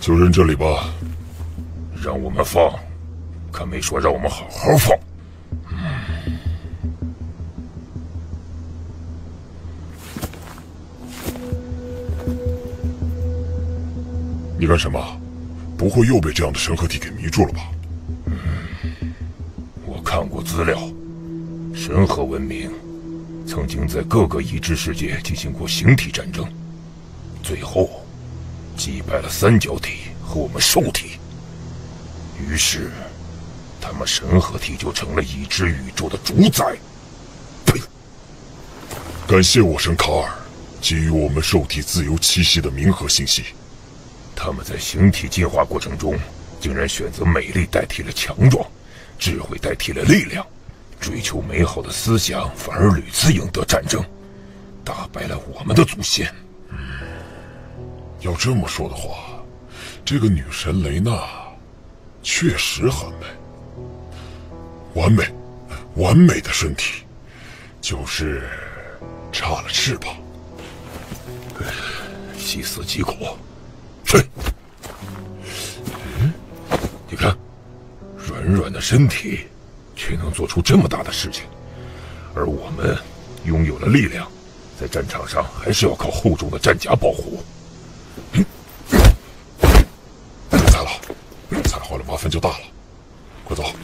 就扔这里吧。让我们放，可没说让我们好好放。你干什么？不会又被这样的神合体给迷住了吧？我看过资料，神和文明曾经在各个已知世界进行过形体战争，最后击败了三角体和我们兽体，于是他们神合体就成了已知宇宙的主宰。呸！感谢我神卡尔给予我们兽体自由栖息的冥河信息。他们在形体进化过程中，竟然选择美丽代替了强壮，智慧代替了力量，追求美好的思想，反而屡次赢得战争，打败了我们的祖先。要这么说的话，这个女神雷娜确实很美，完美的身体，就是差了翅膀。细思极恐。你看，软软的身体，却能做出这么大的事情，而我们拥有了力量，在战场上还是要靠厚重的战甲保护。别踩了，踩坏了麻烦就大了。快走。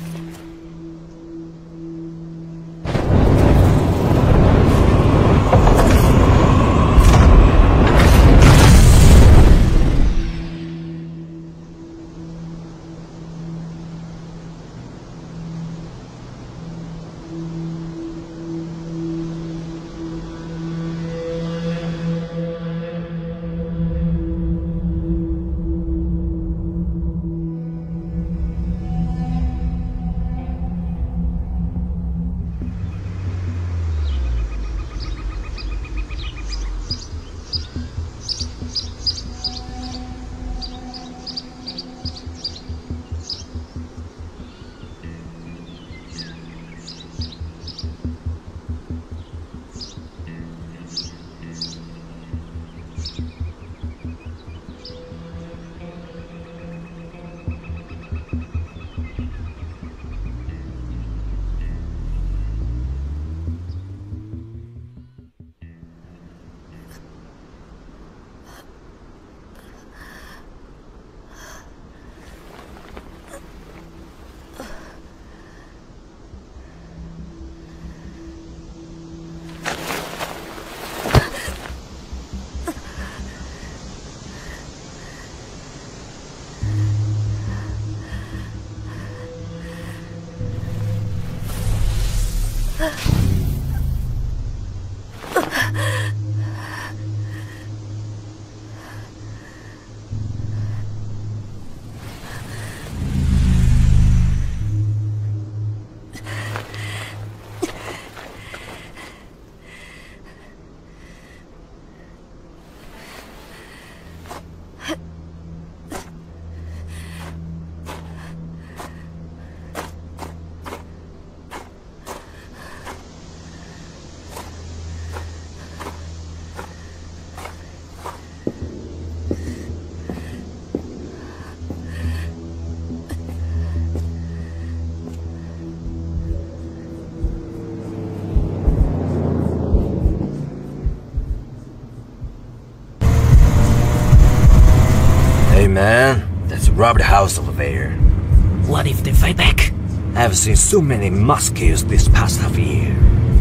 Man, that's a robbed house over there. What if they fight back? I've seen so many mass kills this past half year.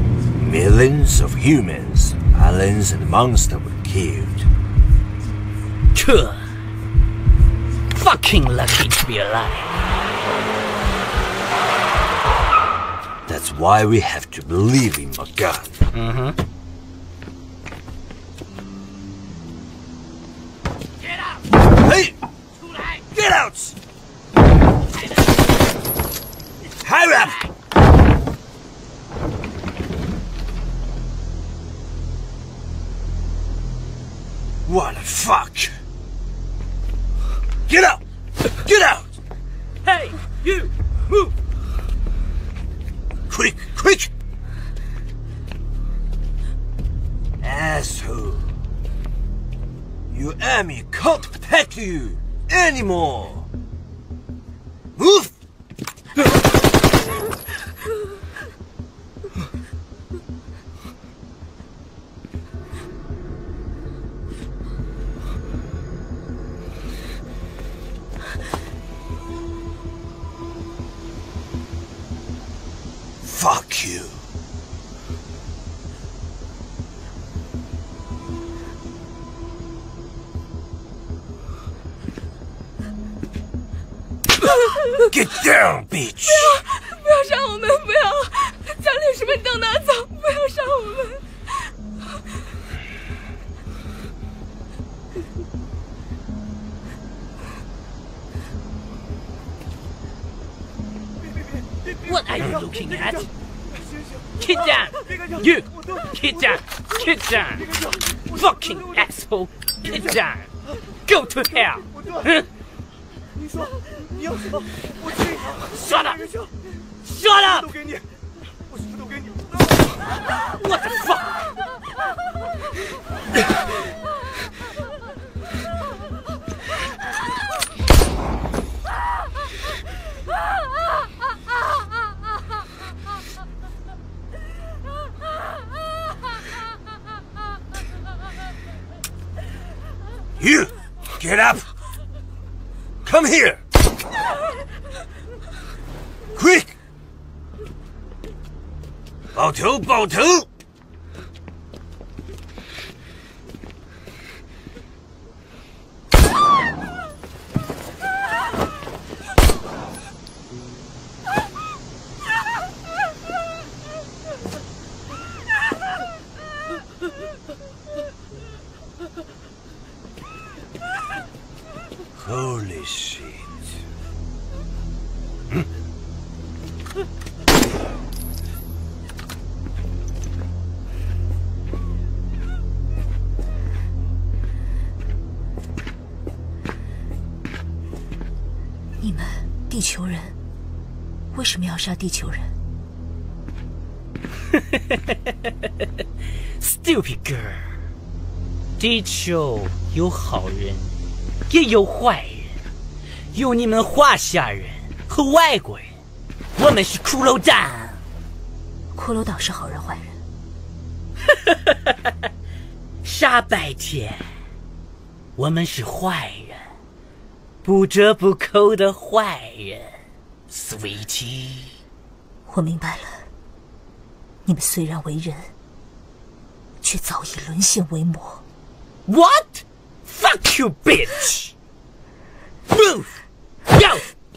Millions of humans, aliens and monsters were killed. Sure. Fucking lucky to be alive. That's why we have to believe in Morgana. Mm-hmm. Hey! Get out! Hurry up! What the fuck? Get out! Get out! Hey, you! Move! Quick, quick! Asshole! Your army can't protect you! anymore. Move! Fuck you. Get down, bitch! 不要杀我们！不要！将烈士们都拿走！不要杀我们！ What are you looking at? Get down! You! Get down! Get down! Fucking asshole! Get down! Go to hell! Huh? Shut up! Shut up! What the fuck? You! Get up! Come here! Quick! 抱头，抱头! Holy shit. 你们地球人为什么要杀地球人？ Stupid girl. 地球有好人，也有坏人，有你们华夏人和外国人。我们是骷髅岛。 骷髅岛是好人坏人？ 傻白甜，我们是坏人，不折不扣的坏人 ，Sweetie。 我明白了，你们虽然为人，却早已沦陷为魔。 What? Fuck you, bitch! Move! Go!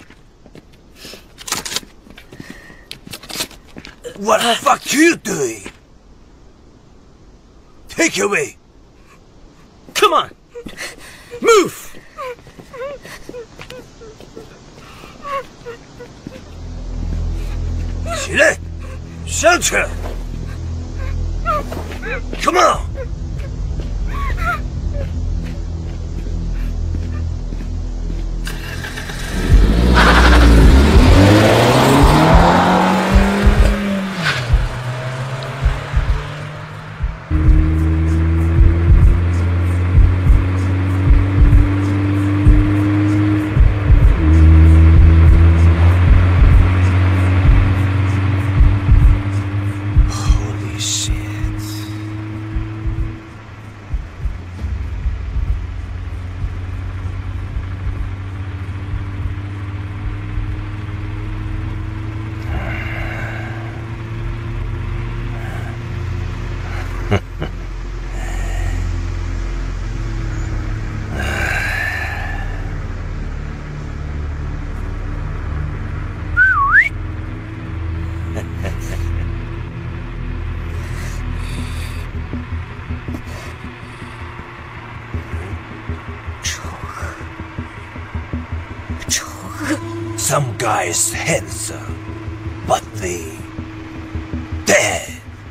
What the fuck you doing? Take away! Come on! Move! 起来，上去 ！Come on! Some guys handsome, but they dead.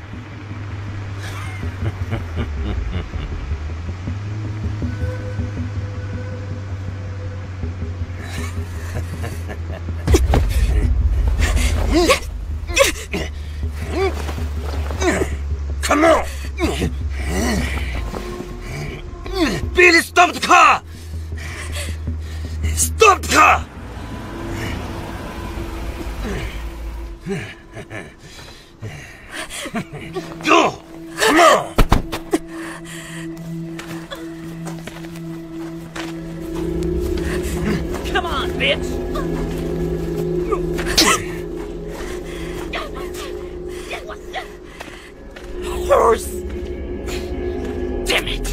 Come on! Billy, stop the car! 他。Go! Come on! Come on, bitch! Horse! Damn it!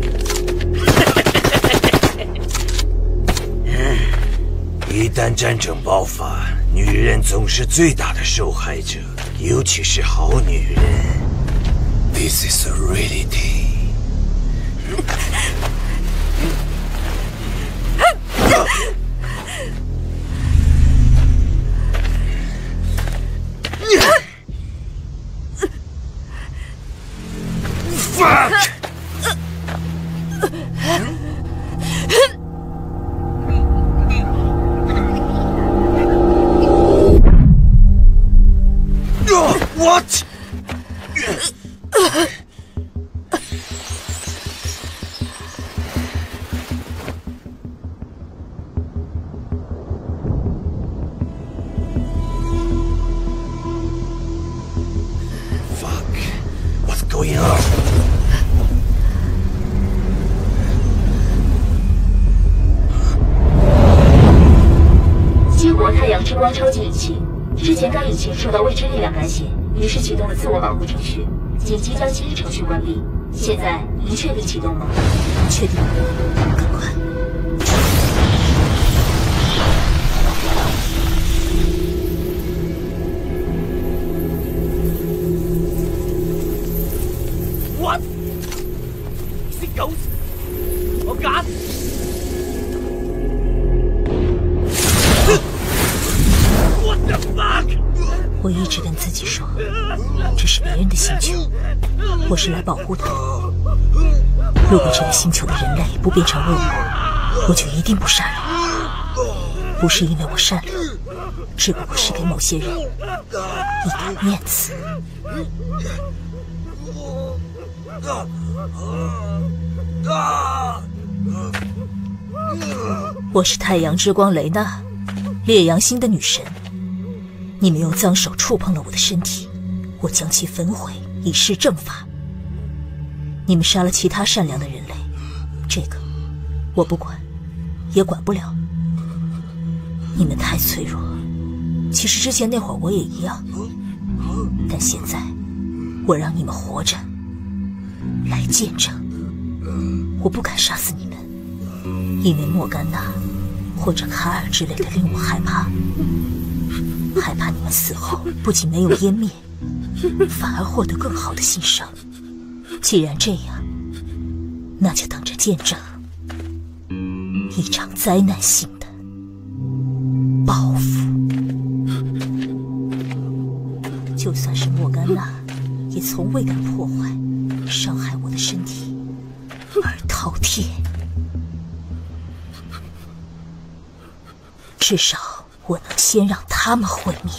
一旦战争爆发，女人总是最大的受害者，尤其是好女人。This is a reality. Fuck! What? Fuck. What's going on? 激活太阳之光超级引擎。之前该引擎受到未知力量干扰，于是启动了自我保护程序，紧急将其程序关闭。现在您确定启动吗？ 确定，赶快。 What? Is it ghost? Oh God! 我一直跟自己说，这是别人的星球，我是来保护他的。如果这个星球的人类不变成恶魔，我就一定不杀人。不是因为我善良，只不过是给某些人一点面子。我是太阳之光雷娜，烈阳星的女神。你们用脏手触碰了我的身体，我将其焚毁，以示正法。你们杀了其他善良的人类，这个我不管，也管不了。你们太脆弱，其实之前那会儿我也一样，但现在我让你们活着，来见证。我不敢杀死你们，因为莫甘娜或者卡尔之类的令我害怕。害怕你们死后不仅没有湮灭，反而获得更好的欣赏。既然这样，那就等着见证一场灾难性的报复。就算是莫甘娜，也从未敢破坏、伤害我的身体，而饕餮。至少我能先让他们毁灭。